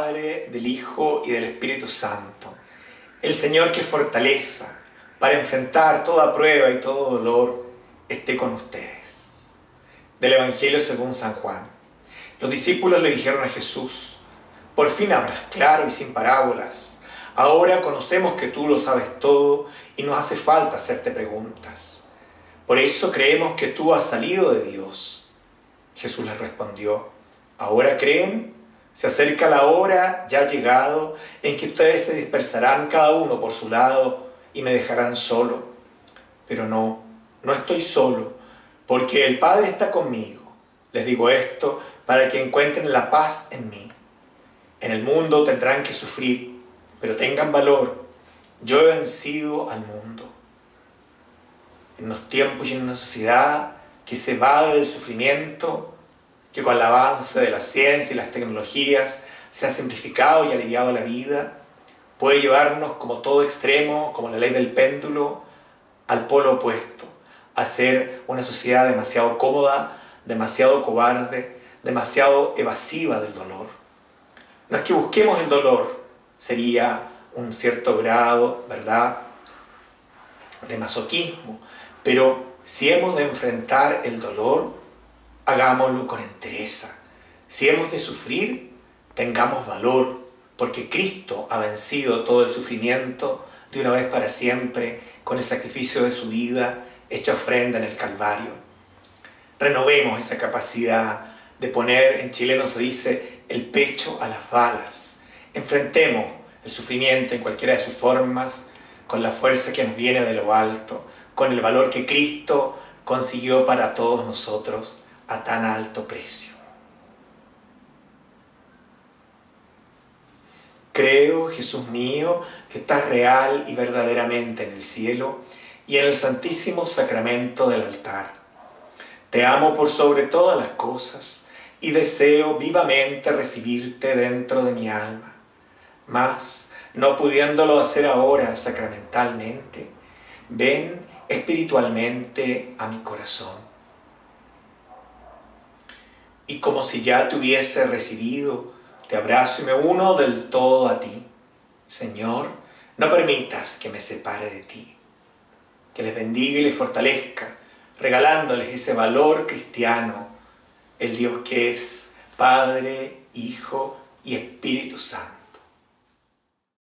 Padre, del Hijo y del Espíritu Santo. El Señor, que es fortaleza para enfrentar toda prueba y todo dolor, esté con ustedes. Del Evangelio según San Juan. Los discípulos le dijeron a Jesús: por fin hablas claro y sin parábolas. Ahora conocemos que tú lo sabes todo y no hace falta hacerte preguntas. Por eso creemos que tú has salido de Dios. Jesús les respondió: ¿ahora creen? Se acerca la hora, ya ha llegado, en que ustedes se dispersarán cada uno por su lado y me dejarán solo. Pero no estoy solo, porque el Padre está conmigo. Les digo esto para que encuentren la paz en mí. En el mundo tendrán que sufrir, pero tengan valor. Yo he vencido al mundo. En unos tiempos y en una sociedad que se evade del sufrimiento, que con el avance de la ciencia y las tecnologías se ha simplificado y aliviado la vida, puede llevarnos como todo extremo, como la ley del péndulo, al polo opuesto, a ser una sociedad demasiado cómoda, demasiado cobarde, demasiado evasiva del dolor. No es que busquemos el dolor, sería un cierto grado, ¿verdad?, de masoquismo, pero si hemos de enfrentar el dolor, hagámoslo con entereza. Si hemos de sufrir, tengamos valor, porque Cristo ha vencido todo el sufrimiento de una vez para siempre con el sacrificio de su vida hecha ofrenda en el Calvario. Renovemos esa capacidad de poner, en chileno se dice, el pecho a las balas. Enfrentemos el sufrimiento en cualquiera de sus formas con la fuerza que nos viene de lo alto, con el valor que Cristo consiguió para todos nosotros a tan alto precio. Creo, Jesús mío, que estás real y verdaderamente en el cielo y en el santísimo sacramento del altar. Te amo por sobre todas las cosas y deseo vivamente recibirte dentro de mi alma. Mas, no pudiéndolo hacer ahora sacramentalmente, ven espiritualmente a mi corazón. Y como si ya te hubiese recibido, te abrazo y me uno del todo a ti. Señor, no permitas que me separe de ti. Que les bendiga y les fortalezca, regalándoles ese valor cristiano, el Dios que es Padre, Hijo y Espíritu Santo.